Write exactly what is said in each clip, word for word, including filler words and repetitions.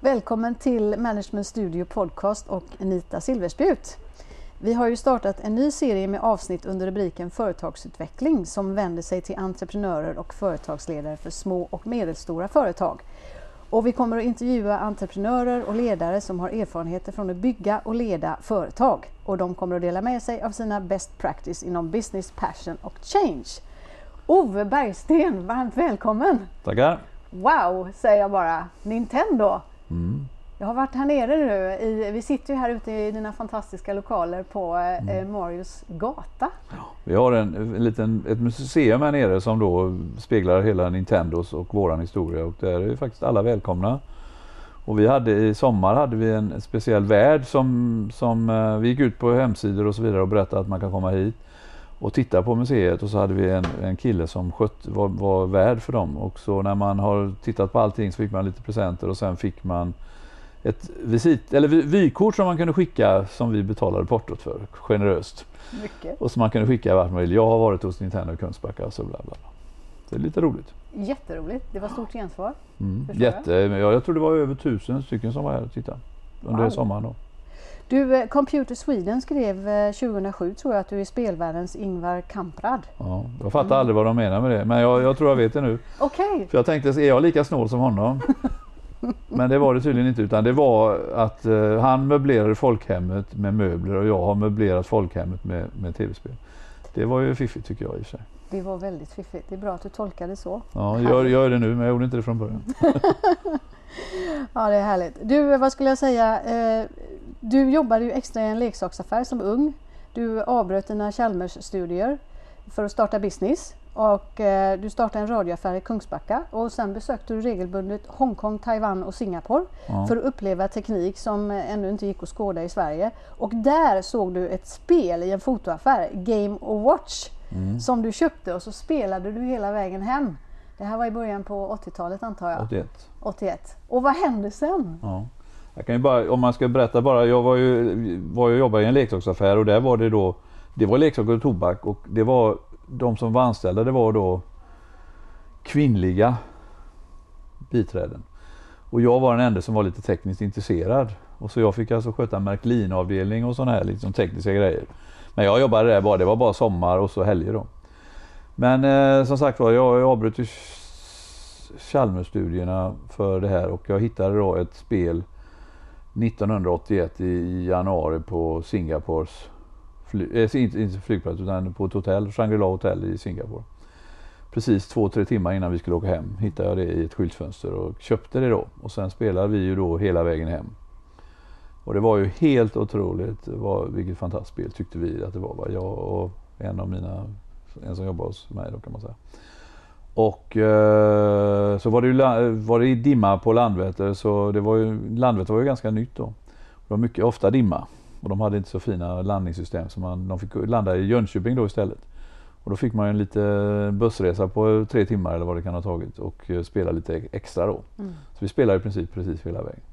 Välkommen till Management Studio Podcast och Anita Silverspjut. Vi har ju startat en ny serie med avsnitt under rubriken Företagsutveckling som vänder sig till entreprenörer och företagsledare för små och medelstora företag. Och vi kommer att intervjua entreprenörer och ledare som har erfarenheter från att bygga och leda företag. Och de kommer att dela med sig av sina best practice inom business, passion och change. Ove Bergsten, varmt välkommen! Tackar! Wow, säger jag bara. Nintendo! Mm. Jag har varit här nere nu. I, vi sitter ju här ute i dina fantastiska lokaler på mm. eh, Marius gata. Ja, vi har en, en liten, ett museum här nere som då speglar hela Nintendos och våran historia. Och där är ju faktiskt alla välkomna. Och vi hade i sommar hade vi en speciell värd som, som eh, vi gick ut på hemsidor och så vidare och berättade att man kan komma hit och titta på museet, och så hade vi en, en kille som skött, var, var värd för dem. Och så när man har tittat på allting så fick man lite presenter, och sen fick man ett visit, eller vykort som man kunde skicka, som vi betalade portot för generöst. Mycket. Och som man kunde skicka vart man vill. Jag har varit hos Nintendo i Kungsbacka och så bla bla. Det är lite roligt. Jätteroligt. Det var stort gensvar. Mm. Jätte, jag. jag tror det var över tusen stycken som var här och tittade under wow. sommaren då. Du, Computer Sweden skrev tjugohundrasju tror jag att du är spelvärldens Ingvar Kamprad. Ja, jag fattar mm. aldrig vad de menar med det, men jag, jag tror jag vet det nu. Okej. Okay. För jag tänkte, är jag lika snål som honom? Men det var det tydligen inte, utan det var att uh, han möblerade folkhemmet med möbler och jag har möblerat folkhemmet med, med tv-spel. Det var ju fiffigt tycker jag i och för sig. Det var väldigt fiffigt. Det är bra att du tolkade så. Ja, jag gör, gör det nu, men jag gjorde inte det från början. Ja, det är härligt. Du, vad skulle jag säga? Eh, du jobbade ju extra i en leksaksaffär som ung. Du avbröt dina Chalmers-studier för att starta business. Och eh, du startade en radioaffär i Kungsbacka. Och sen besökte du regelbundet Hongkong, Taiwan och Singapore. Ja. För att uppleva teknik som ännu inte gick att skåda i Sverige. Och där såg du ett spel i en fotoaffär, Game och Watch. Mm. Som du köpte, och så spelade du hela vägen hem. Det här var i början på åttiotalet antar jag. åttioett. åttioett. Och vad hände sen? Ja. Jag kan ju bara, om man ska berätta bara, jag var ju, var ju jobbade i en leksaksaffär, och där var det då, det var leksaker och tobak, och det var de som var anställda, det var då kvinnliga biträden. Och jag var den enda som var lite tekniskt intresserad. Och så jag fick alltså sköta Märklin-avdelning och sådana här liksom tekniska grejer. Men jag jobbade där bara, det var bara sommar och så helger då. Men eh, som sagt var, jag, jag avbröt ju Chalmers-studierna för det här, och jag hittade då ett spel nittonhundraåttioett i, i januari på Singapores fly, äh, inte, inte flygplats utan på ett hotell, Shangri-La hotell i Singapore. Precis två, tre timmar innan vi skulle åka hem hittade jag det i ett skyltfönster och köpte det då. Och sen spelade vi ju då hela vägen hem. Och det var ju helt otroligt, det var, vilket fantastiskt spel tyckte vi att det var. Va? Jag och en av mina, en som jobbar hos mig då kan man säga. Och eh, så var det ju var det dimma på Landvetter, så det var ju, Landvetter var ju ganska nytt då. Det var mycket, ofta dimma, och de hade inte så fina landningssystem, så man, de fick landa i Jönköping då istället. Och då fick man en liten bussresa på tre timmar eller vad det kan ha tagit, och spela lite extra då. Mm. Så vi spelade i princip precis hela vägen.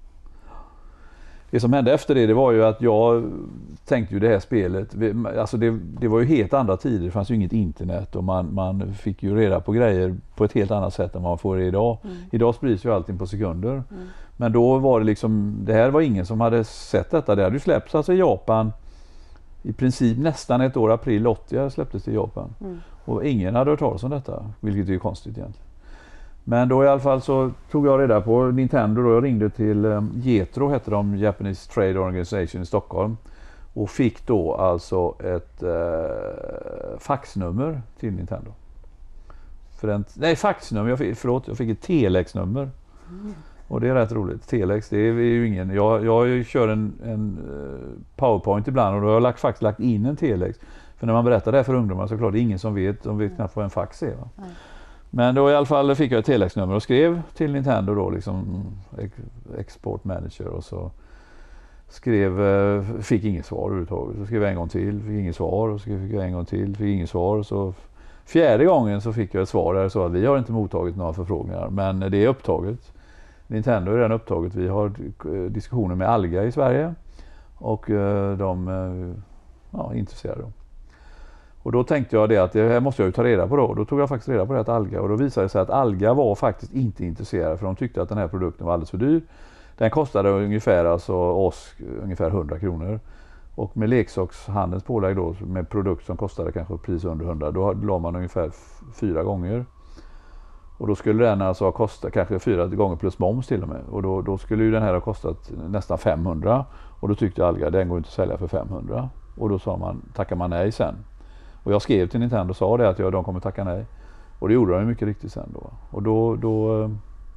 Det som hände efter det, det var ju att jag tänkte ju det här spelet, alltså det, det var ju helt andra tider, det fanns ju inget internet, och man, man fick ju reda på grejer på ett helt annat sätt än man får det idag. Mm. Idag sprids ju allting på sekunder. Mm. Men då var det liksom, det här var ingen som hade sett detta, det hade ju släppts alltså i Japan i princip nästan ett år, april åttio släpptes det i Japan. Mm. Och ingen hade hört talas om detta, vilket är ju konstigt egentligen. Men då i alla fall så tog jag reda på Nintendo då, jag ringde till um, Jetro, hette de, Japanese Trade Organization i Stockholm, och fick då alltså ett uh, faxnummer till Nintendo. För en, nej, faxnummer, jag fick, förlåt, jag fick ett telexnummer. Mm. Och det är rätt roligt. Telex, det är ju ingen, jag, jag kör en, en uh, PowerPoint ibland, och då har jag lagt, faktiskt lagt in en telex. För när man berättar det här för ungdomar så är det klart, det är ingen som vet, de vet knappt vad en fax är, va? Mm. Men då i alla fall fick jag ett telexnummer och skrev till Nintendo då, liksom export manager, och så skrev, fick inget svar överhuvudtaget. Så skrev jag en gång till, fick inget svar, och så fick jag en gång till, fick inget svar. Och så fjärde gången så fick jag ett svar där, så att vi har inte mottagit några förfrågningar, men det är upptaget. Nintendo är redan upptaget, vi har diskussioner med Alga i Sverige, och de ja, är intresserade. Och då tänkte jag det att det här måste jag ju ta reda på då. Då tog jag faktiskt reda på det att Alga, och då visade det sig att Alga var faktiskt inte intresserad, för de tyckte att den här produkten var alldeles för dyr. Den kostade ungefär alltså oss ungefär hundra kronor. Och med leksakshandelns pålägg då, med produkt som kostade kanske pris under hundra, då la man ungefär f- fyra gånger. Och då skulle den alltså ha kostat kanske fyra gånger plus moms till och med. Och då, då skulle ju den här ha kostat nästan femhundra. Och då tyckte Alga, den går inte att sälja för femhundra. Och då sa man, tackar man nej sen. Och jag skrev till Nintendo och sa det att ja, de kommer tacka nej. Och det gjorde de ju mycket riktigt sen då. Och då, då,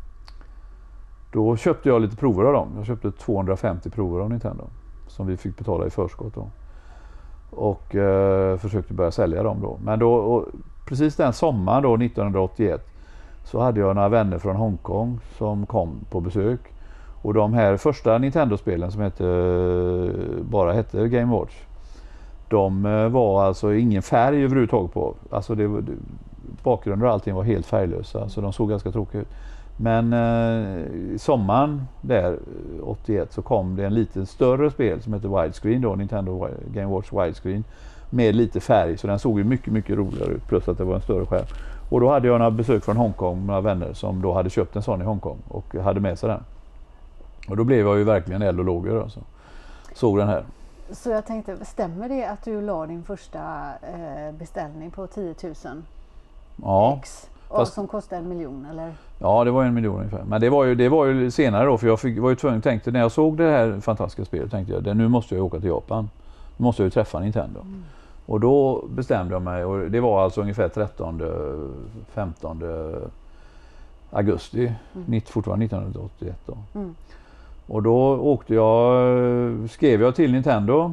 då köpte jag lite prover av dem. Jag köpte tvåhundrafemtio prover av Nintendo. Som vi fick betala i förskott då. Och eh, försökte börja sälja dem då. Men då, och precis den sommaren då, nittonhundraåttioett, så hade jag några vänner från Hongkong som kom på besök. Och de här första Nintendo-spelen som hette, bara hette Game Watch, de var alltså ingen färg överhuvudtaget på. Alltså det, det, bakgrunden och allting var helt färglösa, så de såg ganska tråkiga ut. Men eh, i sommaren där, åttioett, så kom det en lite större spel som heter Widescreen då, Nintendo Game Watch Widescreen, med lite färg, så den såg ju mycket, mycket roligare ut, plus att det var en större skärm. Och då hade jag några besök från Hongkong, några vänner som då hade köpt en sån i Hongkong och hade med sig den. Och då blev jag ju verkligen eld och lågor alltså. Såg den här. Så jag tänkte, stämmer det att du la din första eh, beställning på tio tusen Ja. X? Fast, som kostar en miljon eller? Ja, det var en miljon ungefär. Men det var ju, det var ju senare då, för jag fick, var ju tvungen, tänkte när jag såg det här fantastiska spelet, tänkte jag, nu måste jag åka till Japan. Nu måste jag ju träffa Nintendo. Mm. Och då bestämde jag mig, och det var alltså ungefär trettonde femtonde augusti, mm. fortfarande nittonhundraåttioett då. Mm. Och då åkte jag, skrev jag till Nintendo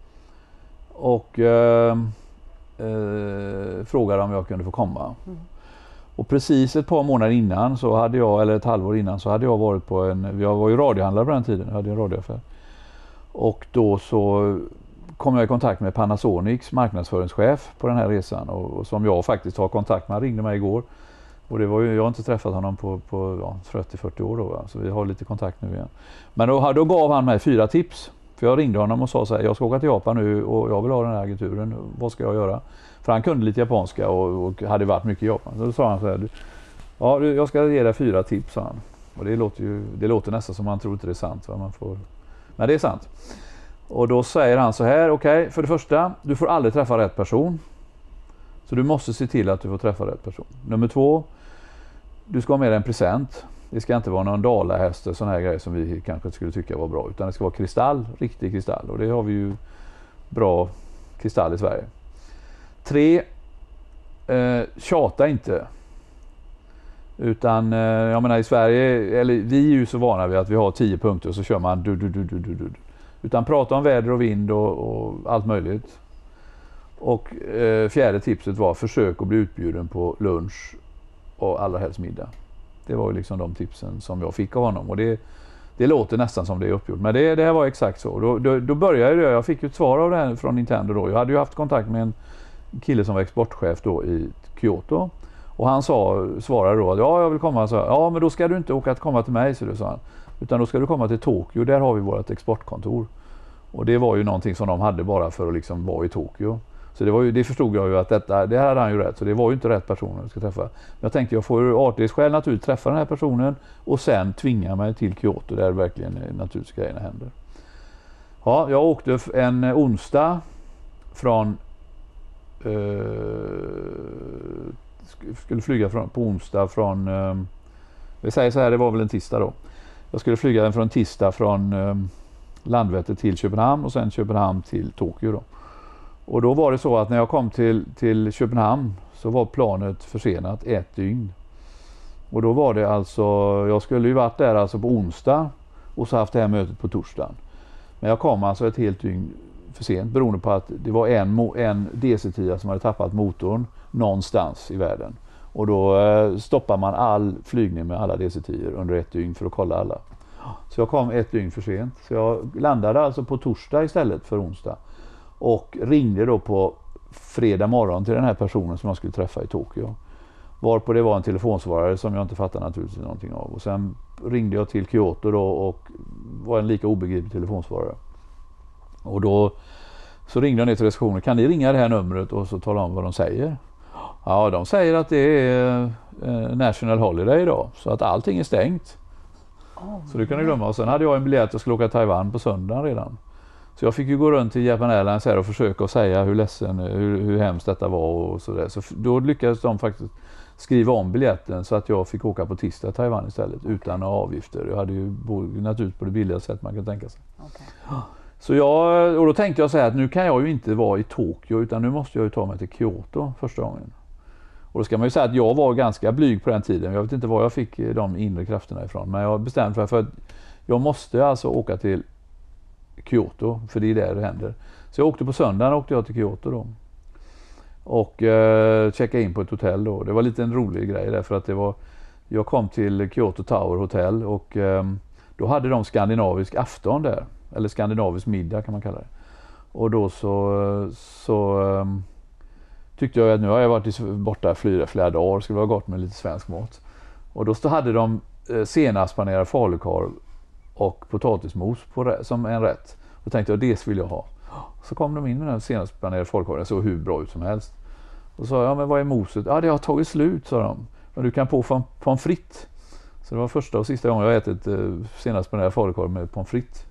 och eh, eh, frågade om jag kunde få komma. Mm. Och precis ett par månader innan så hade jag, eller ett halvår innan, så hade jag varit på en, jag var ju radiohandlare på den tiden, jag hade en radioaffär. Och då så kom jag i kontakt med Panasonics marknadsföringschef på den här resan, och, och som jag faktiskt har kontakt med. Han ringde mig igår. Och det var ju, jag har inte träffat honom på, på ja, trettio till fyrtio år då, va? Så vi har lite kontakt nu igen. Men då, då gav han mig fyra tips. För jag ringde honom och sa så här, jag ska åka till Japan nu och jag vill ha den här agenturen. Vad ska jag göra? För han kunde lite japanska och, och hade varit mycket i Japan. Så då sa han så här, ja, jag ska ge dig fyra tips, sa han. Och det låter ju, det låter nästan som man tror inte det är sant. Va? Man får, men det är sant. Och då säger han så här, okej, okay, för det första, du får aldrig träffa rätt person. Så du måste se till att du får träffa rätt person. Nummer två, du ska ha med dig en present. Det ska inte vara någon dalahäst och sån här grejer som vi kanske skulle tycka var bra. Utan det ska vara kristall, riktig kristall. Och det har vi ju bra kristall i Sverige. Tre, eh, tjata inte. Utan, eh, jag menar i Sverige, eller vi är ju så vana vid att vi har tio punkter och så kör man du, du, du, du, du, du. Utan prata om väder och vind och, och allt möjligt. Och eh, fjärde tipset var, försök att bli utbjuden på lunch och allra helst middag. Det var ju liksom de tipsen som jag fick av honom. Och det, det låter nästan som det är uppgjort. Men det, det här var exakt så. Då, då, då började jag, jag fick ju ett svar av det här från Nintendo då. Jag hade ju haft kontakt med en kille som var exportchef då i Kyoto. Och han sa, svarade då att ja, jag vill komma. Så, ja, men då ska du inte åka att komma till mig, så du, sa han. Utan då ska du komma till Tokyo, där har vi vårt exportkontor. Och det var ju någonting som de hade bara för att liksom vara i Tokyo. Så det, var ju, det förstod jag ju att detta, det hade han ju rätt, så det var ju inte rätt person jag ska träffa. Men jag tänkte jag får ju artighetsskäl naturligtvis träffa den här personen och sen tvinga mig till Kyoto där verkligen naturligtvis grejerna händer. Ja, jag åkte en onsdag från eh, skulle flyga från, på onsdag från eh, vi säger så här, det var väl en tisdag då. Jag skulle flyga från tisdag från eh, Landvetter till Köpenhamn och sen Köpenhamn till Tokyo då. Och då var det så att när jag kom till, till Köpenhamn så var planet försenat ett dygn. Och då var det alltså, jag skulle ju varit där alltså på onsdag och så haft det här mötet på torsdagen. Men jag kom alltså ett helt dygn för sent beroende på att det var en, en D C tio som hade tappat motorn någonstans i världen. Och då eh, stoppar man all flygning med alla D C tio under ett dygn för att kolla alla. Så jag kom ett dygn för sent. Så jag landade alltså på torsdag istället för onsdag. Och ringde då på fredag morgon till den här personen som jag skulle träffa i Tokyo. Varpå det var en telefonsvarare som jag inte fattade naturligtvis någonting av. Och sen ringde jag till Kyoto då och var en lika obegriplig telefonsvarare. Och då så ringde jag ner till receptionen. Kan ni ringa det här numret och så tala om vad de säger? Ja, de säger att det är eh, National Holiday idag. Så att allting är stängt. Oh, så du kan du glömma. Och sen hade jag en biljett att jag skulle åka till Taiwan på söndagen redan. Så jag fick ju gå runt till Japan Airlines här och försöka säga hur ledsen, hur, hur hemskt detta var och sådär. Så då lyckades de faktiskt skriva om biljetten så att jag fick åka på tisdag till Taiwan istället, okay. utan avgifter. Jag hade ju naturligtvis på det billigaste sätt man kan tänka sig. Okay. Så jag, och då tänkte jag så här att nu kan jag ju inte vara i Tokyo utan nu måste jag ju ta mig till Kyoto första gången. Och då ska man ju säga att jag var ganska blyg på den tiden. Jag vet inte var jag fick de inre krafterna ifrån. Men jag bestämde för, för att jag måste alltså åka till Kyoto. För det är där det händer. Så jag åkte på söndagen åkte jag till Kyoto då. Och eh, checkade in på ett hotell då. Det var lite en rolig grej därför att det var... Jag kom till Kyoto Tower Hotel och eh, då hade de skandinavisk afton där. Eller skandinavisk middag kan man kalla det. Och då så... så eh, tyckte jag att nu har jag varit borta flera, flera dagar, skulle vara gott med lite svensk mat. Och då hade de eh, senapspanerad falukorv och potatismos på, som en rätt. Och tänkte jag, det vill jag ha. Så kom de in med den senapspanerade falukorven, det såg hur bra ut som helst. Och sa ja men vad är moset? Ja det har tagit slut, sa de. Men du kan på pommes frites. Så det var första och sista gången jag ätit eh, senapspanerad falukorv med pommes frites.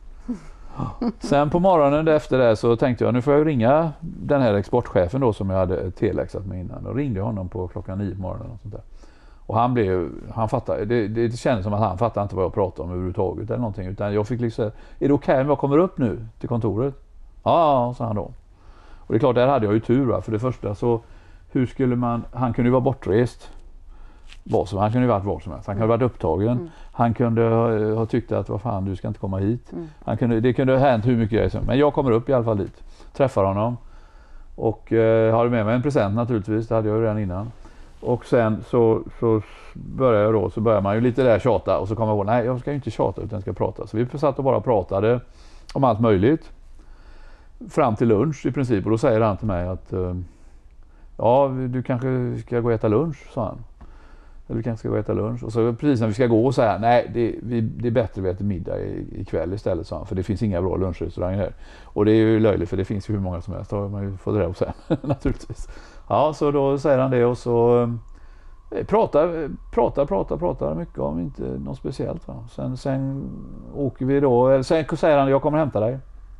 Sen på morgonen efter det så tänkte jag nu får jag ringa den här exportchefen då som jag hade teleexat med innan. Och ringde honom på klockan nio på morgonen och sånt där. Och han blev, han fattade, det, det kändes som att han fattade inte vad jag pratade om överhuvudtaget eller någonting. Utan jag fick liksom, är det okej om jag kommer upp nu till kontoret? Ja, sa han då. Och det är klart, där hade jag ju tur va? För det första så, hur skulle man, han kunde ju vara bortrest. Vad som, han kunde ju varit var som helst. Han kunde ha varit upptagen. Mm. Han kunde ha, ha tyckt att vad fan du ska inte komma hit. Mm. Han kunde, det kunde ha hänt hur mycket jag är. Men jag kommer upp i alla fall dit. Träffar honom. Och eh, har med mig en present naturligtvis. Det hade jag ju redan innan. Och sen så, så börjar jag då. Så börjar man ju lite där tjata. Och så kommer jag ihåg, nej jag ska ju inte tjata utan jag ska prata. Så vi satt och bara pratade om allt möjligt. Fram till lunch i princip. Och då säger han till mig att eh, ja du kanske ska gå och äta lunch, sa han. Eller vi kanske ska gå och äta lunch. Och så precis när vi ska gå och säga nej det, vi, det är bättre att vi äter middag ikväll istället, sa han. För det finns inga bra lunchrestauranger här. Och det är ju löjligt för det finns ju hur många som helst. Då har man ju fått det där sen naturligtvis. Ja så då säger han det och så eh, pratar, pratar, pratar, pratar mycket om inte något speciellt. Va? Sen, sen åker vi då, eller sen säger han jag kommer hämta dig.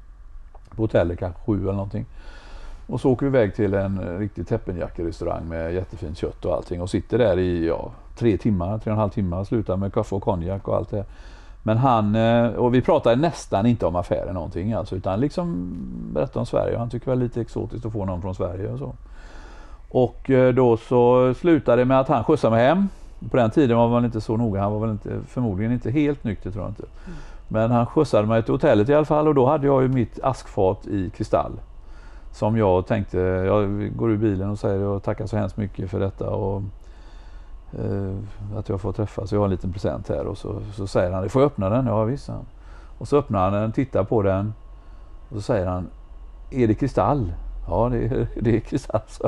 På hotellet kanske sju eller någonting. Och så åker vi iväg till en riktig teppenjackerestaurang med jättefint kött och allting. Och sitter där i ja, tre timmar, tre och en halv timmar. Slutar med kaffe och konjak och allt det. Men han, och vi pratar nästan inte om affärer någonting alltså. Utan liksom berättar om Sverige. Han tycker väl lite exotiskt att få någon från Sverige och så. Och då så slutade det med att han skjutsade mig hem. På den tiden var man inte så noga. Han var väl inte, förmodligen inte helt nykter tror jag inte. Mm. Men han skjutsade mig till hotellet i alla fall. Och då hade jag ju mitt askfat i kristall. Som jag tänkte, jag går ur bilen och säger jag tackar så hemskt mycket för detta och eh, att jag får träffa. Så jag har en liten present här och så, så säger han, får jag öppna den? Ja visst. Han. Och så öppnar han den, tittar på den och så säger han, är det kristall? Ja det är, det är kristall. Så.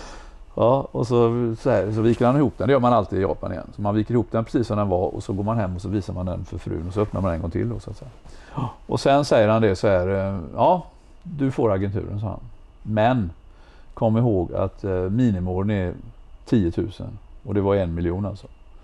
Ja, och så, så, här, så viker han ihop den, det gör man alltid i Japan igen. Så man viker ihop den precis som den var och så går man hem och så visar man den för frun och så öppnar man en gång till. Och, så att säga. Och sen säger han det så här, ja du får agenturen, sa han. Men kom ihåg att eh, minimåren är tio tusen och det var en miljon alltså.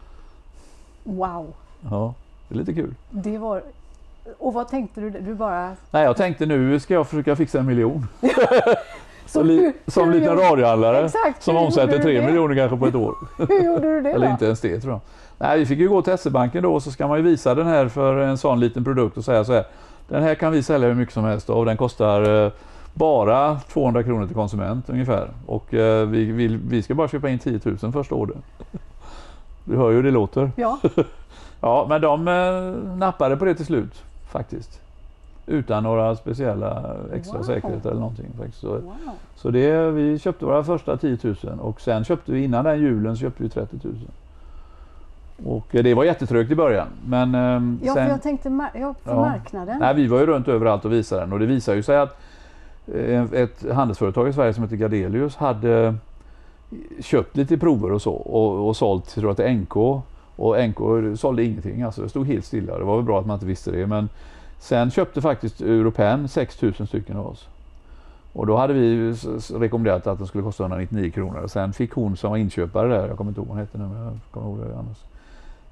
Wow. Ja, det är lite kul. Det var... Och vad tänkte du? Du bara... Nej, jag tänkte nu ska jag försöka fixa en miljon. Så li, som hur liten radiohandlare som omsätter tre miljoner kanske på ett år. Hur gjorde du det Eller då? inte ens det tror jag. Nej, vi fick ju gå till S E-banken då och så ska man ju visa den här för en sån liten produkt och säga så här. Den här kan vi sälja hur mycket som helst och den kostar eh, bara tvåhundra kronor till konsument ungefär. Och eh, vi, vi, vi ska bara köpa in tio tusen första året. Du hör ju hur det låter. Ja. Ja, men de eh, nappade på det till slut faktiskt. Utan några speciella extra wow. säkerheter eller någonting. Faktiskt. Så, wow. så det, vi köpte våra första tio tusen och sen köpte vi innan den julen så köpte vi trettio tusen. Och det var jättetrögt i början. Men, um, ja, sen, för jag tänkte mar- ja, för ja, marknaden. Nej, vi var ju runt överallt och visade den. Och det visar ju sig att eh, ett handelsföretag i Sverige som heter Gardelius hade köpt lite prover och så. Och, och sålt tror jag, till N K. Och N K sålde ingenting. Alltså det stod helt stilla. Det var väl bra att man inte visste det. Men sen köpte faktiskt Europen sex tusen stycken av oss. Och då hade vi rekommenderat att den skulle kosta etthundranittionio kronor. Och sen fick hon som var inköpare där, jag kommer inte ihåg vad hon hette nu, men jag kommer ihåg det annars.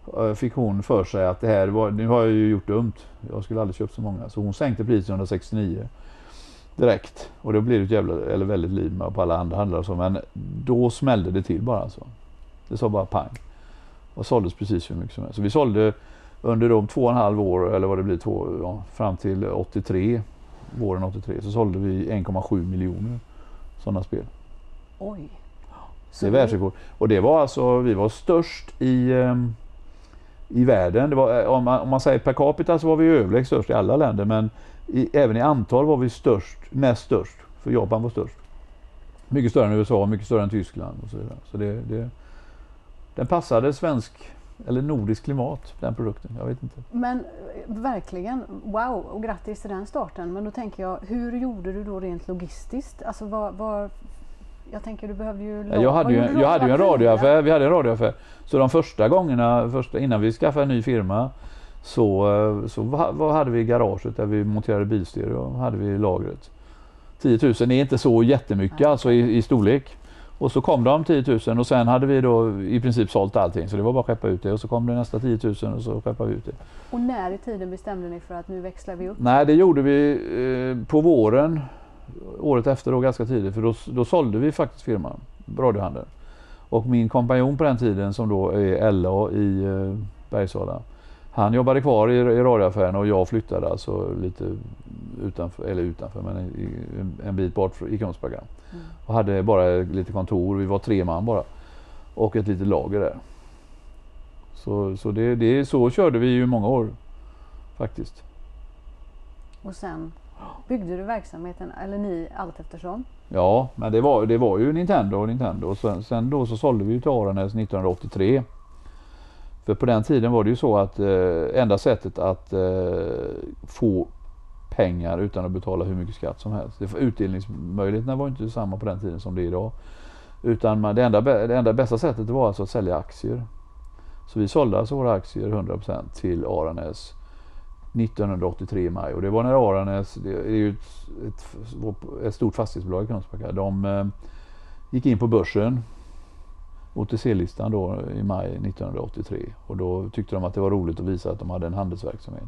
fick hon för sig att det här var, nu har jag ju gjort dumt. Jag skulle aldrig köpt så många. Så hon sänkte priset till hundrasextionio direkt. Och då blev det ett jävla, eller väldigt liv med på alla andra handlare och så. Men då smällde det till bara så. Det sa bara pang. Och såldes precis hur mycket som helst. Så vi sålde under de två och en halv år, eller vad det blir, två, ja, fram till åttiotre, våren åttiotre, så sålde vi en komma sju miljoner sådana spel. Oj. Det är världsrekord. Och det var alltså, vi var störst i, um, i världen. Det var, om, man, om man säger per capita så var vi överlägset störst i alla länder. Men i, även i antal var vi störst, mest störst. För Japan var störst. Mycket större än U S A, mycket större än Tyskland och så vidare. Så det, det, den passade svensk eller nordisk klimat, den produkten. Jag vet inte. Men verkligen, wow, och grattis till den starten. Men då tänker jag, hur gjorde du då rent logistiskt? Alltså vad... vad jag tänker du behövde ju... Ja, jag hade ju, jag hade ju en radioaffär, vi hade en radioaffär. Så de första gångerna, första, innan vi skaffade en ny firma, så, så vad hade vi i garaget där vi monterade bilstereo, hade vi lagret. tio tusen är inte så jättemycket, nej, alltså i, i storlek. Och så kom de tio tusen och sen hade vi då i princip sålt allting. Så det var bara att skeppa ut det och så kom det nästa tio tusen och så skeppade vi ut det. Och när i tiden bestämde ni för att nu växlar vi upp? Nej, det gjorde vi eh, på våren. Året efter då ganska tidigt, för då, då sålde vi faktiskt firman, radiohandeln. Och min kompanjon på den tiden som då är L A i eh, Bergsala, han jobbade kvar i, i radioaffären och jag flyttade alltså lite utanför, eller utanför, men i, en bit bort i Kungsbacka. Mm. Och hade bara lite kontor, vi var tre man bara. Och ett litet lager där. Så, så, det, det, så körde vi ju många år faktiskt. Och sen byggde du verksamheten, eller ni, allt eftersom? Ja, men det var, det var ju Nintendo och Nintendo. Och sen, sen då så sålde vi ju till Aranäs nittonhundraåttiotre. För på den tiden var det ju så att eh, enda sättet att eh, få pengar utan att betala hur mycket skatt som helst. Det, utdelningsmöjligheterna var inte samma på den tiden som det är idag. Utan man, det, enda, det enda bästa sättet var alltså att sälja aktier. Så vi sålde alltså våra aktier hundra procent till Aranäs nittonhundraåttiotre i maj. Och det var när Aranäs, det är ju ett, ett, ett stort fastighetsbolag i Kungsbacka, de eh, gick in på börsen, O T C-listan då i maj nittonhundraåttiotre. Och då tyckte de att det var roligt att visa att de hade en handelsverksamhet.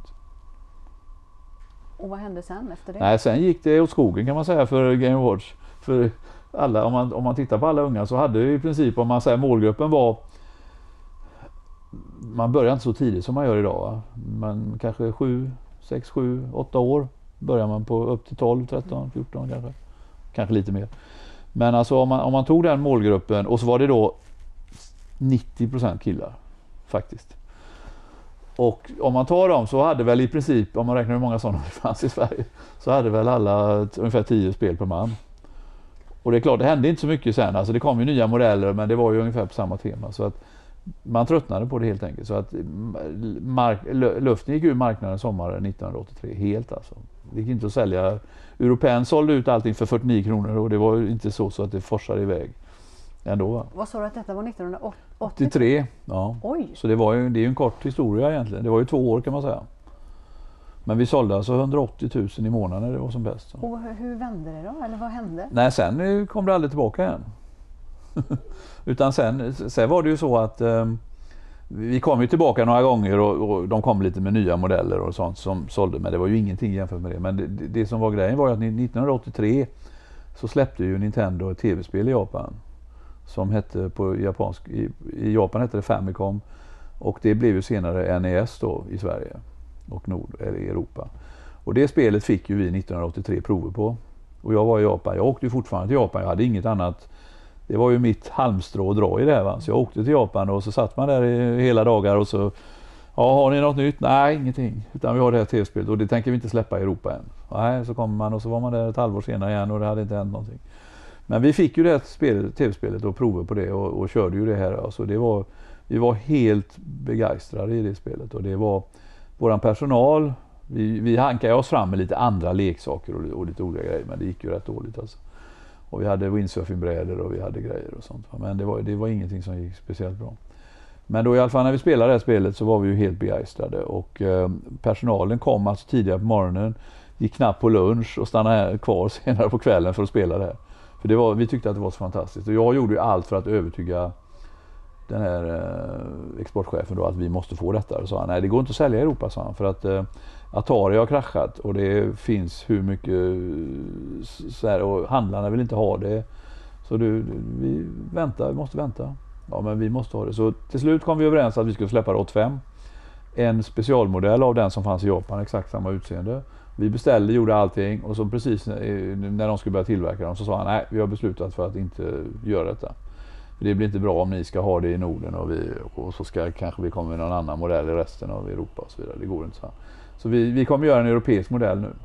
Och vad hände sen efter det? Nej, sen gick det åt skogen kan man säga för Game Watch. För alla, om man, om man tittar på alla unga så hade i princip, om man säger målgruppen var, man börjar inte så tidigt som man gör idag, va? Men kanske sju, sex, sju, åtta år börjar man på upp till tolv, tretton, fjorton kanske. Kanske lite mer. Men alltså om man, om man tog den målgruppen och så var det då nittio procent killar faktiskt. Och om man tar dem så hade väl i princip, om man räknar hur många sådana det fanns i Sverige, så hade väl alla ett, ungefär tio spel per man. Och det är klart, det hände inte så mycket sen. Alltså det kom ju nya modeller, men det var ju ungefär på samma tema. Så att man tröttnade på det helt enkelt. Så att mark, luften gick ur marknaden sommaren nittonhundraåttiotre helt alltså. Det gick inte att sälja. European sålde ut allting för fyrtionio kronor och det var inte så, så att det forsade iväg ändå. Va? Vad sa du att detta var nittonhundraåttiotre? åttiotre, ja. Oj. Så det, var ju, det är ju en kort historia egentligen. Det var ju två år kan man säga. Men vi sålde alltså hundraåttio tusen i månaden när det var som bäst. Så. Och hur vände det då? Eller vad hände? Nej, sen kom det aldrig tillbaka igen. Utan sen, sen var det ju så att um, vi kom ju tillbaka några gånger och, och de kom lite med nya modeller och sånt som sålde, men det var ju ingenting jämfört med det. Men det, det, det som var grejen var ju att nittonhundraåttiotre så släppte ju Nintendo ett tv-spel i Japan som hette på japansk, i, i Japan hette det Famicom och det blev ju senare N E S då i Sverige och Nord, eller i Europa. Och det spelet fick ju vi nittonhundraåttiotre prover på. Och jag var i Japan, jag åkte ju fortfarande till Japan, jag hade inget annat. Det var ju mitt halmstrå att dra i det här, va? Så jag åkte till Japan och så satt man där i hela dagar och så, ja, har ni något nytt? Nej, ingenting. Utan vi har det här tv-spelet och det tänker vi inte släppa i Europa än. Nej, så kommer man och så var man där ett halvår senare igen och det hade inte hänt någonting. Men vi fick ju det här tv-spelet och prover på det och, och körde ju det här. Alltså det var, vi var helt begeistrade i det spelet och det var våran personal. Vi, vi hankade oss fram med lite andra leksaker och, och lite olika grejer, men det gick ju rätt dåligt alltså. Och vi hade windsurfingbrädor och vi hade grejer och sånt. Men det var, det var ingenting som gick speciellt bra. Men då i alla fall när vi spelade det här spelet så var vi ju helt begeistrade. Och eh, personalen kom alltså tidigare på morgonen, gick knappt på lunch och stannade här kvar senare på kvällen för att spela det här. För det var, vi tyckte att det var så fantastiskt. Och jag gjorde ju allt för att övertyga den här eh, exportchefen då att vi måste få detta. Och sa han, nej det går inte att sälja i Europa, sa han, för att eh, Atari har kraschat och det finns hur mycket så här, och handlarna vill inte ha det. Så du, vi väntar, vi måste vänta. Ja, men vi måste ha det. Så till slut kom vi överens att vi skulle släppa åttiofem. En specialmodell av den som fanns i Japan, exakt samma utseende. Vi beställde, gjorde allting och så precis när de skulle börja tillverka dem så sa han, nej vi har beslutat för att inte göra detta. För det blir inte bra om ni ska ha det i Norden och, vi, och så ska kanske vi komma med någon annan modell i resten av Europa och så vidare. Det går inte så. Så vi, vi kommer göra en europeisk modell nu.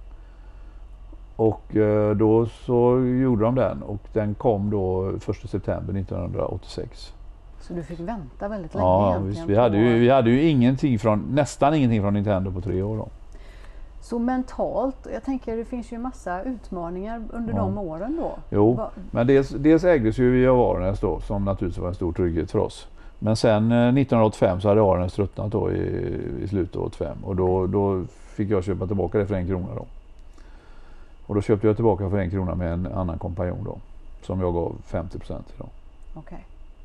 Och eh, då så gjorde de den och den kom då första september nittonhundraåttiosex. Så du fick vänta väldigt länge ja, egentligen? Visst, vi, hade ju, vi hade ju ingenting från, nästan ingenting från Nintendo på tre år då. Så mentalt, jag tänker det finns ju massa utmaningar under ja. de åren då. Jo, Va? men dels, dels ägdes ju vi av Aranäs då som naturligtvis var en stor trygghet för oss. Men sen eh, nittonhundraåttiofem så hade Aranäs tröttnat då i, i slutet av åttiofem och då, då fick jag köpa tillbaka det för en krona då. Och då köpte jag tillbaka för en krona med en annan kompanjon då som jag gav femtio procent till då. Okej. Okay.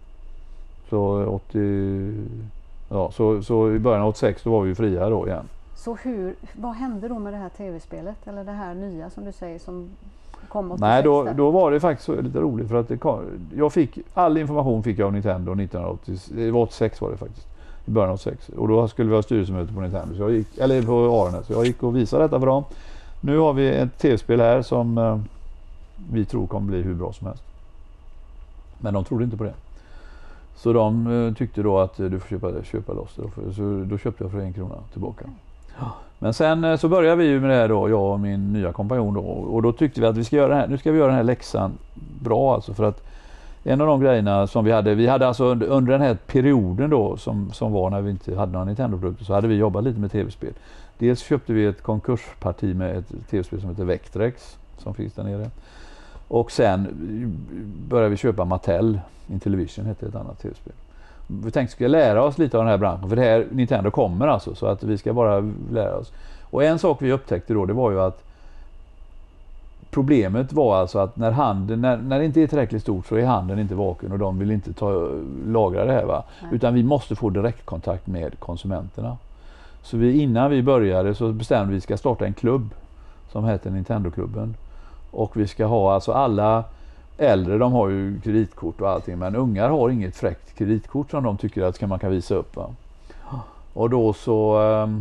Så åttio ja så så i början av åttiosex då var vi ju fria då igen. Så hur vad hände då med det här tv-spelet eller det här nya som du säger som kom åttiosex? Nej, då då var det faktiskt så lite roligt för att det kom, jag fick all information fick jag av Nintendo nittonhundraåttio, det var åttiosex var det faktiskt. I början av åttiosex och då skulle vi ha styrelsemöte på Nintendo så jag gick eller på Aranäs så jag gick och visade detta för dem. Nu har vi ett tv-spel här som eh, vi tror kommer bli hur bra som helst. Men de trodde inte på det. Så de eh, tyckte då att eh, du får köpa, köpa loss det. Då, så då köpte jag för en krona tillbaka. Ja. Men sen eh, så började vi ju med det här då, jag och min nya kompanjon då. Och då tyckte vi att vi ska göra det här, nu ska vi göra den här läxan bra alltså. För att en av de grejerna som vi hade, vi hade alltså under, under den här perioden då som, som var när vi inte hade några Nintendo-produkter så hade vi jobbat lite med tv-spel. Dels köpte vi ett konkursparti med ett tv-spel som heter Vectrex som finns där nere. Och sen började vi köpa Mattel, Intellivision hette ett annat tv-spel. Vi tänkte ska lära oss lite av den här branschen för det här Nintendo kommer alltså så att vi ska bara lära oss. Och en sak vi upptäckte då det var ju att problemet var alltså att när handeln, när, när det inte är tillräckligt stort så är handeln inte vaken och de vill inte ta, lagra det här va. Nej. Utan vi måste få direktkontakt med konsumenterna. Så vi, innan vi började så bestämde vi att vi ska starta en klubb som heter Nintendo-klubben. Och vi ska ha alltså alla äldre, de har ju kreditkort och allting men ungar har inget fräckt kreditkort som de tycker att man kan visa upp va. Och då så,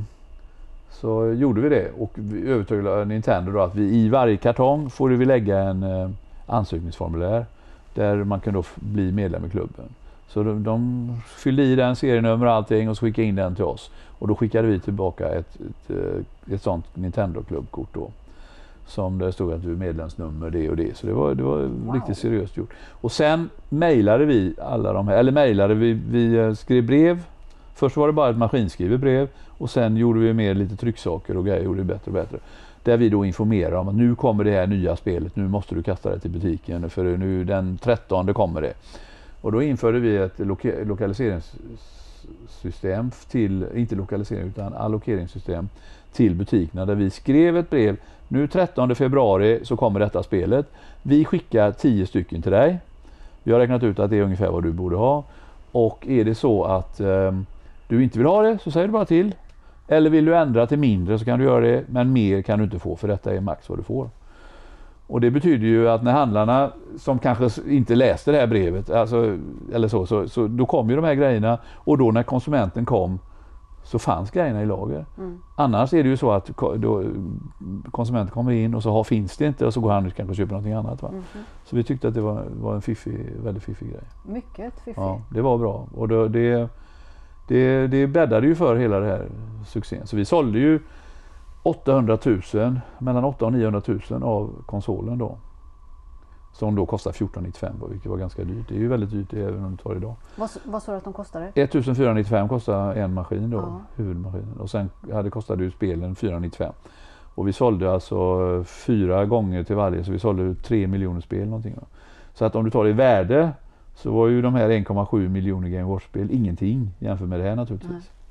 så gjorde vi det och vi övertygade Nintendo då att vi i varje kartong får vi lägga en ansökningsformulär där man kan då bli medlem i klubben. Så de, de fyllde i den serienummer och allting och så skickade in den till oss. Och då skickade vi tillbaka ett, ett, ett sånt Nintendo-klubbkort då. Som det stod att du är medlemsnummer det och det. Så det var, det var wow. Riktigt seriöst gjort. Och sen mejlade vi alla de här, eller mejlade vi, vi skrev brev. Först var det bara ett maskinskrivet brev. Och sen gjorde vi med lite trycksaker och grejer, gjorde det bättre och bättre. Där vi då informerar om att nu kommer det här nya spelet, nu måste du kasta det till butiken. För nu den trettonde kommer det. Och då införde vi ett loka- lokaliseringssystem till, inte lokalisering utan allokeringssystem till butikerna där vi skrev ett brev. Nu trettonde februari så kommer detta spelet. Vi skickar tio stycken till dig. Vi har räknat ut att det är ungefär vad du borde ha. Och är det så att eh, du inte vill ha det så säger du bara till. Eller vill du ändra till mindre så kan du göra det. Men mer kan du inte få för detta är max vad du får. Och det betyder ju att när handlarna som kanske inte läste det här brevet alltså, eller så, så, så då kom ju de här grejerna och då när konsumenten kom så fanns grejerna i lager. Mm. Annars är det ju så att då, konsumenten kommer in och så har, finns det inte och så går han och kanske köper någonting annat va. Mm. Så vi tyckte att det var, var en fiffig, väldigt fiffig grej. Mycket fiffig. Ja, det var bra och då, det, det, det bäddade ju för hela det här succén. Så vi sålde ju åttahundratusen, mellan åttahundra och niohundratusen av konsolen då. Som då kostar fjorton nittiofem vilket var ganska dyrt. Det är ju väldigt dyrt även om du tar idag. Vad, vad sa du att de kostade? fjortonhundranittiofem kostar en maskin då, ja. Huvudmaskinen. Och sen hade kostade ju spelen fyrahundranittiofem. Och vi sålde alltså fyra gånger till varje så vi sålde tre miljoner spel någonting. Då. Så att om du tar det i värde så var ju de här en komma sju miljoner Game Watch-spel ingenting jämfört med det här naturligtvis.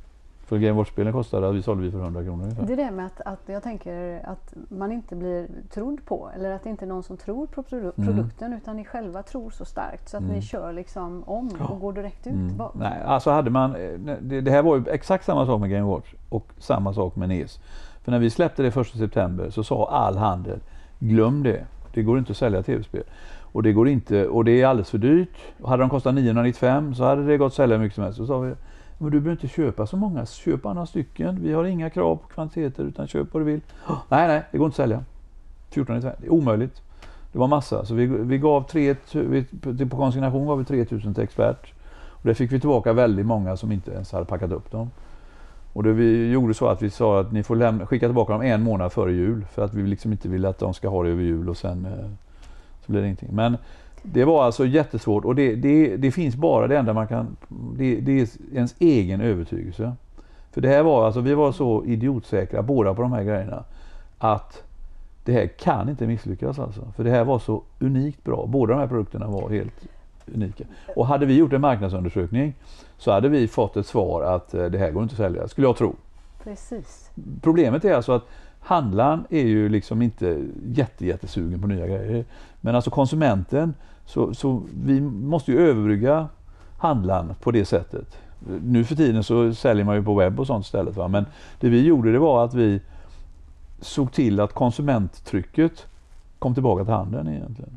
För Game Watch-spelen kostade, vi sålde vi för hundra kronor ungefär. Det är det med att, att jag tänker att man inte blir trodd på, eller att det inte är någon som tror på produ- Mm. produkten, utan ni själva tror så starkt så att Mm. ni kör liksom om och går direkt ut. Mm. Vad- Nej, alltså hade man, det, det här var ju exakt samma sak med Game Watch och samma sak med N E S. För när vi släppte det första september så sa all handel, glöm det, det går inte att sälja tv-spel. Och det går inte, och det är alldeles för dyrt. Hade de kostat niohundranittiofem så hade det gått att sälja mycket som helst. Så sa vi, men du behöver inte köpa så många, köp några stycken. Vi har inga krav på kvantiteter utan köp vad du vill. Oh, nej, nej, det går inte att sälja. fjorton nittiofem, det är omöjligt. Det var massa, så vi, vi gav tre, vi, på konsignation gav vi tre tusen till expert. Och det fick vi tillbaka väldigt många som inte ens hade packat upp dem. Och det vi gjorde så att vi sa att ni får lämna, skicka tillbaka dem en månad före jul. För att vi liksom inte vill att de ska ha det över jul och sen eh, så blir det ingenting. Men det var alltså jättesvårt och det, det, det finns bara det enda man kan, det, det är ens egen övertygelse. För det här var alltså, vi var så idiotsäkra båda på de här grejerna att det här kan inte misslyckas alltså. För det här var så unikt bra. Båda de här produkterna var helt unika. Och hade vi gjort en marknadsundersökning så hade vi fått ett svar att det här går inte att sälja, skulle jag tro. Precis. Problemet är alltså att handlaren är ju liksom inte jätte, jättesugen på nya grejer. Men alltså konsumenten, så, så vi måste ju överbrygga handlaren på det sättet. Nu för tiden så säljer man ju på webb och sånt istället. Va? Men det vi gjorde det var att vi såg till att konsumenttrycket kom tillbaka till handeln egentligen.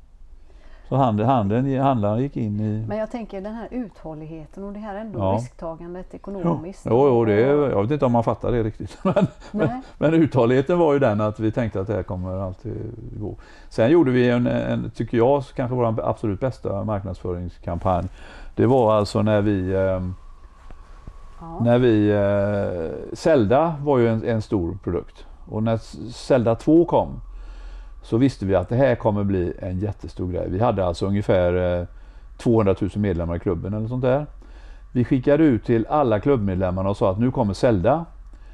Så handeln, handeln, handlaren gick in i... Men jag tänker den här uthålligheten och det här ändå Ja. risktagandet ekonomiskt. Jo, jo, det är, jag vet inte om man fattar det riktigt. Men, men, men uthålligheten var ju den att vi tänkte att det här kommer alltid gå. Sen gjorde vi en, en tycker jag, kanske vår absolut bästa marknadsföringskampanj. Det var alltså när vi... Eh, Ja. när vi eh, Zelda var ju en, en stor produkt. Och när Zelda två kom så visste vi att det här kommer bli en jättestor grej. Vi hade alltså ungefär eh, tvåhundratusen medlemmar i klubben eller sånt där. Vi skickade ut till alla klubbmedlemmarna och sa att nu kommer Zelda.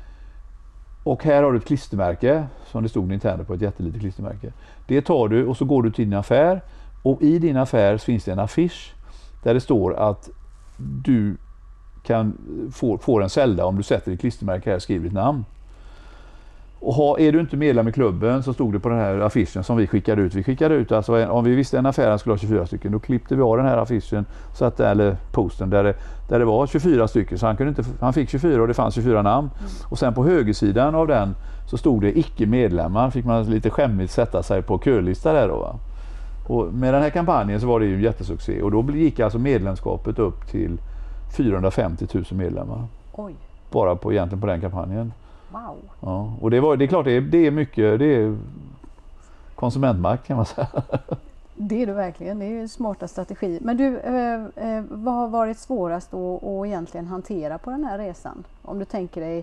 Och här har du ett klistermärke som det stod Nintendo på, ett jättelitet klistermärke. Det tar du och så går du till din affär och i din affär finns det en affisch där det står att du kan få, få en Zelda om du sätter ett klistermärke här och skriver ditt namn. Och ha, är du inte medlem i klubben så stod det på den här affischen som vi skickade ut. Vi skickade ut, alltså en, om vi visste en affär skulle ha tjugofyra stycken, då klippte vi av den här affischen, så att, eller posten där det, där det var tjugofyra stycken. Så han, kunde inte, han fick tjugofyra och det fanns tjugofyra namn. Mm. Och sen på högersidan av den så stod det icke-medlemmar. Fick man lite skämmigt sätta sig på kölista där då. Va? Och med den här kampanjen så var det ju en jättesuccé. Och då gick alltså medlemskapet upp till fyrahundrafemtio tusen medlemmar. Oj. Bara på, egentligen på den kampanjen. Wow. Ja, och det, var, det är klart, det är, det är mycket, det är konsumentmakt kan man säga. Det är det verkligen, det är en smarta strategi. Men du, eh, eh, vad har varit svårast att, att egentligen hantera på den här resan? Om du tänker dig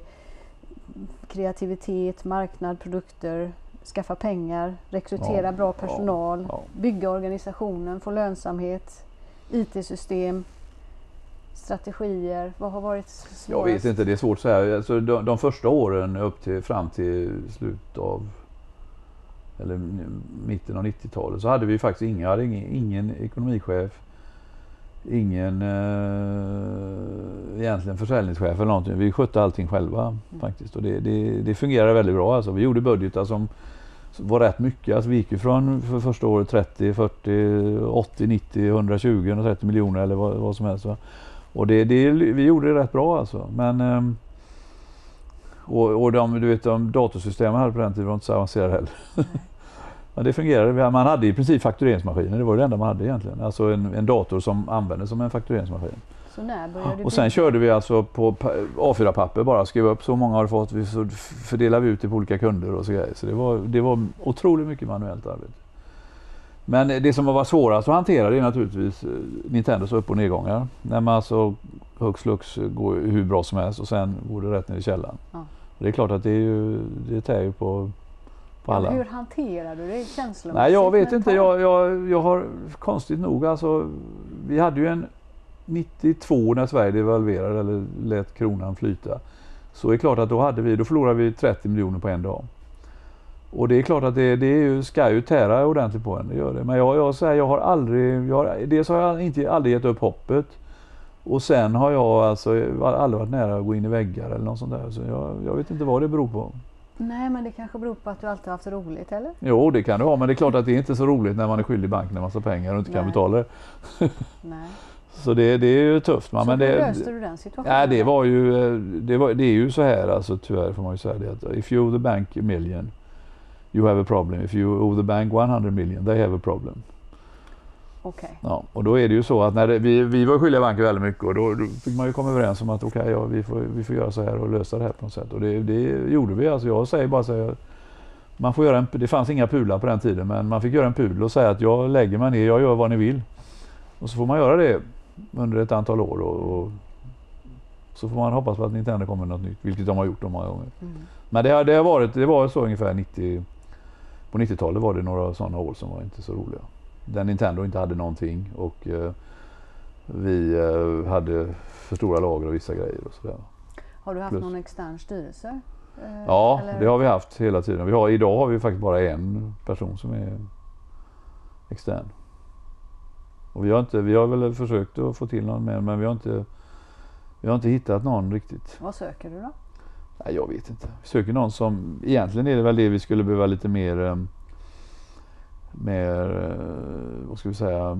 kreativitet, marknad, produkter, skaffa pengar, rekrytera Ja, bra personal, ja, ja. bygga organisationen, få lönsamhet, I T-system, strategier. Vad har varit svårast? Jag vet inte, det är svårt att säga. Alltså, de, de första åren upp till, fram till slutet av eller mitten av nittiotalet så hade vi faktiskt inga, hade ingen, ingen ekonomichef, ingen eh, egentligen försäljningschef eller någonting. Vi skötte allting själva mm. faktiskt och det, det, det fungerade väldigt bra. Alltså, vi gjorde budgetar som var rätt mycket. Alltså, vi gick ju från för första året trettio, fyrtio, åttio, nittio, hundratjugo, hundratrettio miljoner eller vad, vad som helst. Va? Och det, det, vi gjorde det rätt bra alltså. Men, ehm, och och de, du vet, de datorsystemen hade på den tiden var inte så avancerade heller. Men det fungerade. Man hade i princip faktureringsmaskiner. Det var det enda man hade egentligen. Alltså en, en dator som användes som en faktureringsmaskin. Så när började du och sen körde vi alltså på A fyra papper bara. Skrev upp så många har fått. Vi så fördelade vi ut till på olika kunder och så grejer. Så det var, det var otroligt mycket manuellt arbete. Men det som var svårast att hantera det är naturligtvis Nintendos upp- och nedgångar. När man alltså hux flux går hur bra som helst och sen går det rätt ner i källan. Ja. Och det är klart att det är ju, det tär ju på, på alla. Ja, hur hanterar du det känslomässigt? Nej, jag vet inte. Jag, jag, jag har konstigt nog alltså, vi hade ju en nittiotvå när Sverige devalverade eller lät kronan flyta. Så det är klart att då hade vi, då förlorade vi trettio miljoner på en dag. Och det är klart att det, det är ju, ska ju tära ordentligt på en, det gör det. Men jag, jag säger, jag har aldrig, jag har, dels har jag inte aldrig gett upp hoppet. Och sen har jag alltså aldrig varit nära att gå in i väggar eller något sånt där. Så jag, jag vet inte vad det beror på. Nej, men det kanske beror på att du alltid har haft roligt, eller? Jo, det kan det ha, men det är klart att det är inte så roligt när man är skyldig banken en massa pengar och inte Nej. kan betala det. Nej. Så det, det är ju tufft. Så men det, löste du den situationen? Ja, det var ju, det, var, det är ju så här, alltså tyvärr får man ju säga det, att if you owe the bank a million, you have a problem. If you owe the bank one hundred million, they have a problem. Okay. Ja, och då är det ju så att när det, vi, vi var skyldiga banken väldigt mycket och då, då fick man ju komma överens om att okej, okay, ja, vi, får, vi får göra så här och lösa det här på något sätt. Och det, det gjorde vi. Alltså jag säger bara så här, man får göra en, det fanns inga pular på den tiden, men man fick göra en pudel och säga att jag lägger mig ner, jag gör vad ni vill. Och så får man göra det under ett antal år och, och så får man hoppas på att Nintendo kommer något nytt, vilket de har gjort de många gånger. Mm. Men det har, det har varit, det var så ungefär nittio, på nittiotalet var det några sådana år som var inte så roliga. Där Nintendo inte hade någonting och eh, vi eh, hade för stora lager och vissa grejer och sådär. Har du haft Plus. någon extern styrelse? Eh, ja, eller? Det har vi haft hela tiden. Vi har, idag har vi faktiskt bara en person som är extern. Och vi har, inte, vi har väl försökt att få till någon mer, men vi har inte, vi har inte hittat någon riktigt. Vad söker du då? Nej, jag vet inte. Vi söker någon som, egentligen är det väl det vi skulle behöva lite mer... Eh, mer, vad ska vi säga,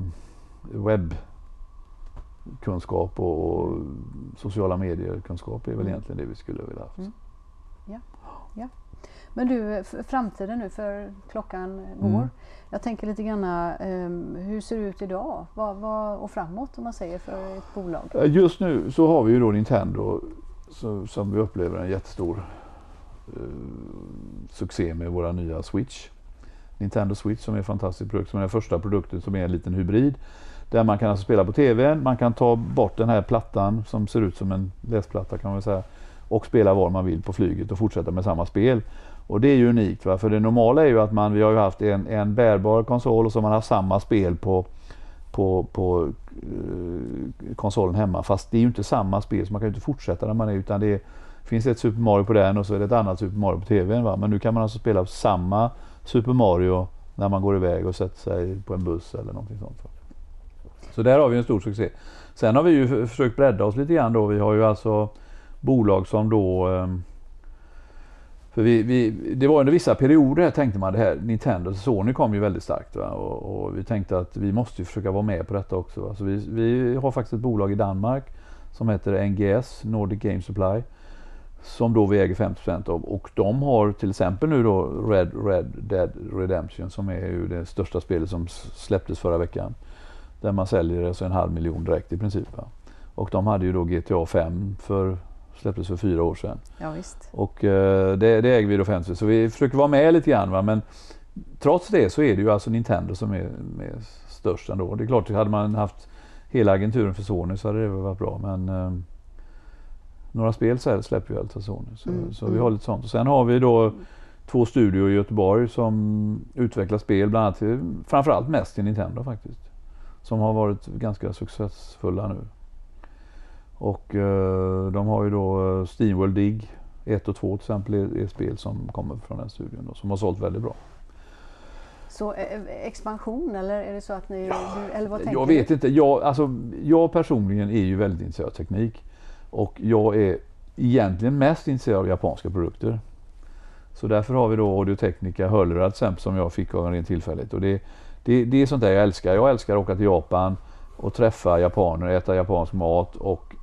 webbkunskap och sociala mediekunskap är väl egentligen det vi skulle vilja ha. Mm. Ja. Ja. Men du, framtiden nu, för klockan går. Mm. Jag tänker lite grann, um, hur ser det ut idag? Vad, vad, och framåt om man säger för ett bolag? Just nu så har vi ju då Nintendo så, som vi upplever en jättestor uh, succé med våra nya Switch. Nintendo Switch som är en fantastisk produkt, som är den första produkten som är en liten hybrid. Där man kan alltså spela på tvn, man kan ta bort den här plattan som ser ut som en läsplatta kan man säga. Och spela var man vill på flyget och fortsätta med samma spel. Och det är ju unikt, va? För det normala är ju att man, vi har ju haft en, en bärbar konsol och så har man haft samma spel på, på, på uh, konsolen hemma. Fast det är ju inte samma spel så man kan ju inte fortsätta när man är, utan det är, finns ett Super Mario på den och så är det ett annat Super Mario på tvn. Va? Men nu kan man alltså spela samma Super Mario när man går iväg och sätter sig på en buss eller någonting sånt. Så där har vi en stor succé. Sen har vi ju försökt bredda oss lite grann då. Vi har ju alltså bolag som då... För vi, vi, det var under vissa perioder här tänkte man det här, Nintendo och Sony kom ju väldigt starkt. Va? Och, och vi tänkte att vi måste ju försöka vara med på detta också. Va? Så vi, vi har faktiskt ett bolag i Danmark som heter N G S, Nordic Game Supply. Som då vi äger femtio procent av. Och de har till exempel nu då Red, Red Dead Redemption som är ju det största spelet som släpptes förra veckan. Där man säljer alltså en halv miljon direkt i princip. Va? Och de hade ju då G T A fem för, släpptes för fyra år sedan. Ja, visst. Och eh, det, det äger vi då femtio. Så vi försöker vara med lite grann. Va? Men trots det så är det ju alltså Nintendo som är, är störst ändå. Det är klart, hade man haft hela agenturen för Sony så hade det varit bra. Men... Eh, några spel så här släpper vi alltså Sony. Så, mm. så vi har lite sånt. Och sen har vi då två studior i Göteborg som utvecklar spel, bland annat till, framförallt mest till Nintendo faktiskt. Som har varit ganska successfulla nu. Och eh, de har ju då Steamworld Dig ett och två till exempel är, är spel som kommer från den studion då, som har sålt väldigt bra. Så eh, expansion eller är det så att ni... Ja, du, eller vad tänker jag vet du? inte. Jag, alltså, jag personligen är ju väldigt intresserad av teknik. Och jag är egentligen mest intresserad av japanska produkter. Så därför har vi då Audio Technica hörlurar till exempel som jag fick av en ren tillfälligt. Och det, det, det är sånt där jag älskar. Jag älskar att åka till Japan och träffa japaner, äta japansk mat och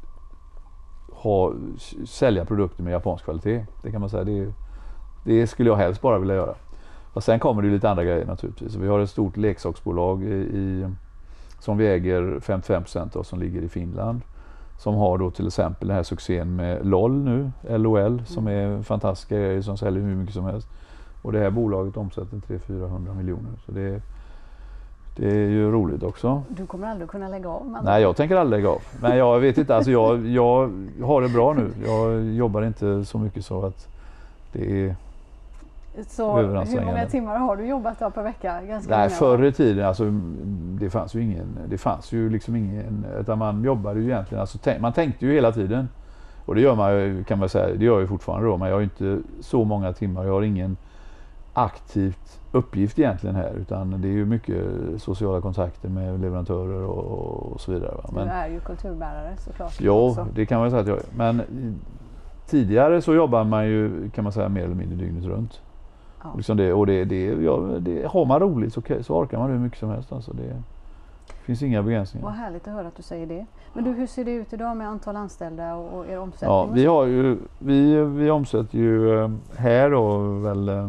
ha, sälja produkter med japansk kvalitet. Det kan man säga. Det, det skulle jag helst bara vilja göra. Och sen kommer det lite andra grejer naturligtvis. Vi har ett stort leksaksbolag i, i, som vi äger femtiofem procent av som ligger i Finland. Som har då till exempel den här succén med LOL nu, L O L, som är fantastiska grejer som säljer hur mycket som helst. Och det här bolaget omsätter tre hundra till fyrahundra miljoner. Så det, det är ju roligt också. Du kommer aldrig kunna lägga av? Man. Nej, jag tänker aldrig lägga av. Men jag vet inte, alltså jag, jag har det bra nu. Jag jobbar inte så mycket så att det är... Så hur många timmar har du jobbat då per vecka? Ganska Nej, förr i tiden, alltså, det fanns ju ingen, det fanns ju liksom ingen, utan man jobbade ju egentligen, alltså, man tänkte ju hela tiden. Och det gör man ju, kan man säga, det gör jag ju fortfarande då, men jag har inte så många timmar, jag har ingen aktivt uppgift egentligen här, utan det är ju mycket sociala kontakter med leverantörer och, och så vidare. Va? Men, du är ju kulturbärare såklart. Ja, också. Det kan man säga att jag men tidigare så jobbar man ju, kan man säga, mer eller mindre dygnet runt. Ja. Liksom det, och det, det, ja, det, har man roligt så, så orkar man hur mycket som helst. Alltså det finns inga begränsningar. Vad härligt att höra att du säger det. Men du, hur ser det ut idag med antal anställda och, och er omsättning? Ja, vi har ju, vi, vi omsätter ju här då väl eh,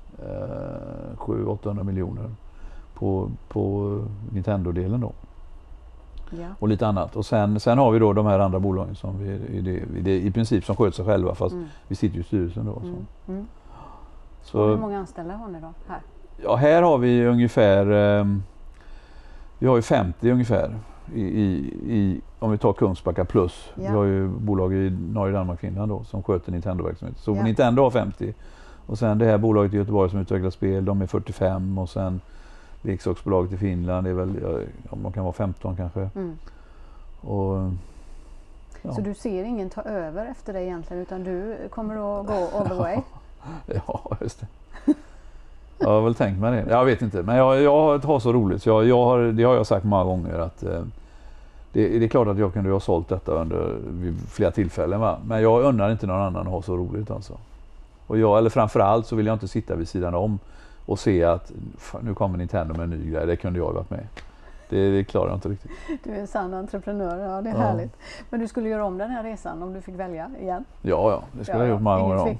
sju till åttahundra miljoner på, på Nintendo-delen då. Ja. Och lite annat. Och sen, sen har vi då de här andra bolagen som vi, i, det, det, i princip som sköter sig själva, fast mm. vi sitter ju i styrelsen då. Så. Mm. Mm. Så, hur många anställda har ni då här? Ja, här har vi ungefär eh, vi har ju femtio ungefär i, i, i, om vi tar Kungsbacka plus. Ja. Vi har ju bolag i Norge, Danmark, Finland då som sköter Nintendo-verksamhet. Så ja. Nintendo har femtio. Och sen det här bolaget i Göteborg som utvecklar spel, de är fyrtiofem, och sen leksaksbolaget i Finland är väl, ja, de kan vara femton kanske. Mm. Och, ja. Så du ser ingen ta över efter dig egentligen, utan du kommer att gå all the way? Ja, just det. Jag har väl tänkt mig det. Jag vet inte, men jag, jag har så roligt. Så jag, jag har, det har jag sagt många gånger att eh, det, det är klart att jag kunde ha sålt detta under flera tillfällen. Va? Men jag undrar inte någon annan att ha så roligt alltså. Och jag, eller framförallt så vill jag inte sitta vid sidan om och se att nu kommer Nintendo med en ny grej. Det kunde jag ha varit med. Det, det klarar jag inte riktigt. Du är en sann entreprenör, ja det är ja. härligt. Men du skulle göra om den här resan om du fick välja igen? Ja, ja det skulle ja, jag gjort många gånger om.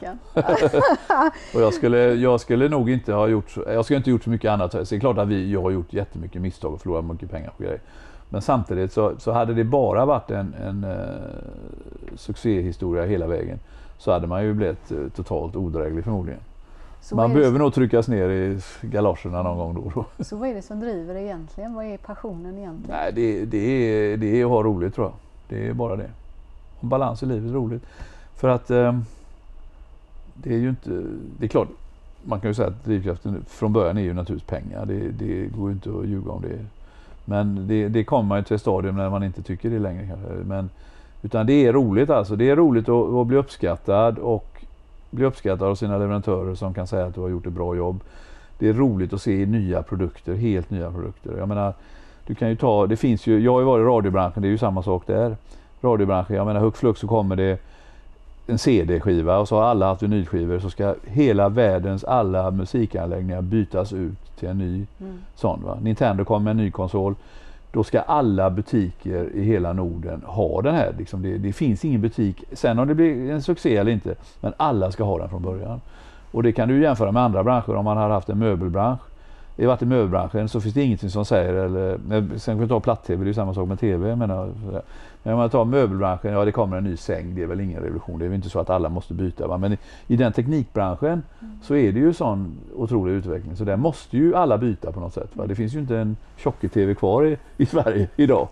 Och jag skulle, jag skulle nog inte ha gjort, jag skulle inte gjort så mycket annat. Så det är klart att vi, jag har gjort jättemycket misstag och förlorat mycket pengar på grejer. Men samtidigt så, så hade det bara varit en, en uh, succéhistoria hela vägen, så hade man ju blivit uh, totalt odräglig förmodligen. Så man behöver nog tryckas ner i galoscherna någon gång då och då. Så vad är det som driver det egentligen? Vad är passionen egentligen? Nej, det, det, är, det är att ha roligt, tror jag. Det är bara det. Och balans i livet är roligt. För att eh, det är ju inte... Det är klart, man kan ju säga att drivkraften från början är ju naturligtvis pengar. Det, det går ju inte att ljuga om det. Men det, det kommer man ju till ett stadium när man inte tycker det längre kanske. Men, utan det är roligt alltså. Det är roligt att, att bli uppskattad och bli uppskattad av sina leverantörer som kan säga att du har gjort ett bra jobb. Det är roligt att se nya produkter, helt nya produkter. Jag menar, du kan ju ta, det finns ju, jag har ju varit i radiobranschen, det är ju samma sak där. Radiobranschen, jag menar, hux flux så kommer det en C D-skiva och så har alla haft vinylskivor, så ska hela världens alla musikanläggningar bytas ut till en ny mm. sån. Va? Nintendo kommer med en ny konsol. Då ska alla butiker i hela Norden ha den här. Liksom det, det finns ingen butik, sen om det blir en succé eller inte, men alla ska ha den från början. Och det kan du jämföra med andra branscher. Om man har haft en möbelbransch, det har varit i möbelbranschen, så finns det ingenting som säger, eller, sen kan vi ta platt-tv, det är ju samma sak med tv. Jag menar, men om man tar möbelbranschen, ja det kommer en ny säng, det är väl ingen revolution, det är väl inte så att alla måste byta. Va? Men i, i den teknikbranschen mm. så är det ju sån otrolig utveckling, så där måste ju alla byta på något sätt. Va? Det finns ju inte en tjock-tv kvar i, i Sverige idag.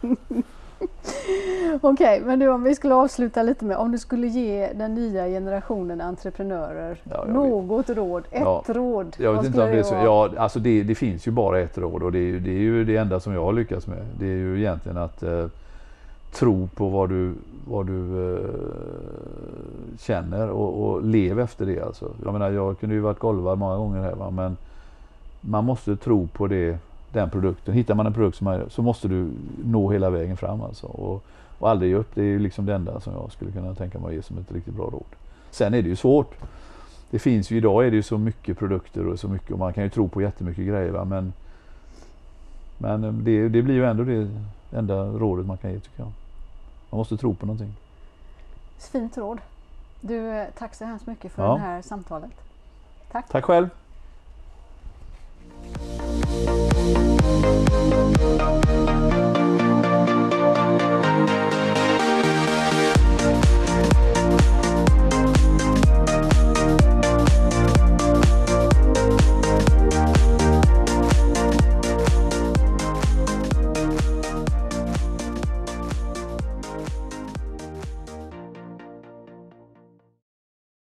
Okej, men du, om vi skulle avsluta lite med, om du skulle ge den nya generationen entreprenörer ja, något vet. råd, ett ja, råd. Jag vet inte om det är så, ja, alltså det, det finns ju bara ett råd, och det är, ju, det är ju det enda som jag har lyckats med. Det är ju egentligen att eh, tro på vad du, vad du eh, känner och, och lev efter det. Alltså. Jag menar, jag kunde ju varit golvad många gånger här, va? Men man måste tro på det. Den produkten. Hittar man en produkt som är, så måste du nå hela vägen fram alltså. Och, och aldrig ge upp. Det är ju liksom det enda som jag skulle kunna tänka mig att ge som ett riktigt bra råd. Sen är det ju svårt. Det finns ju, idag är det ju så mycket produkter och så mycket, och man kan ju tro på jättemycket grejer, va? Men, men det, det blir ju ändå det enda rådet man kan ge, tycker jag. Man måste tro på någonting. Fint råd. Du, tack så hemskt mycket för ja. det här samtalet. Tack. Tack själv.